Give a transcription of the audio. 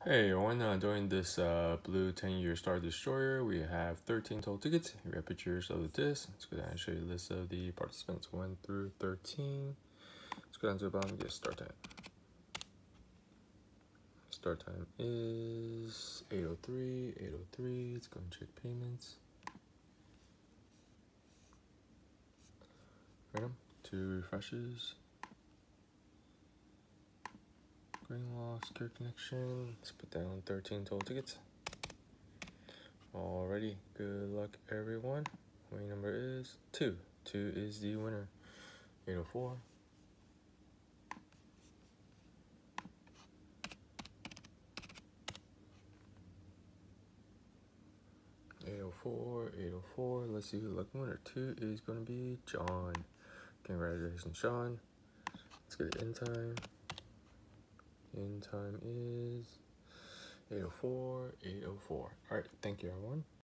Hey everyone, during this blue 10-year Star Destroyer, we have 13 total tickets. Here are pictures of the disc. Let's go down and show you a list of the participants 1 through 13. Let's go down to the bottom and get start time. Start time is 8:03, 8:03. Let's go and check payments. Random, 2 refreshes. Green loss, secure connection. Let's put down 13 total tickets. Alrighty, good luck everyone. Winning number is 2. 2 is the winner. 804. 804, 804. Let's see who the lucky winner. 2 is going to be John. Congratulations, Sean. Let's get it in time. In time is 804, 804. Alright, thank you everyone.